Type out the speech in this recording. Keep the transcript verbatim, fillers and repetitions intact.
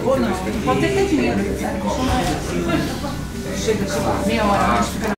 Ou não, pode ter que ter dinheiro, sabe? Chega, sei lá, meia hora antes, fica na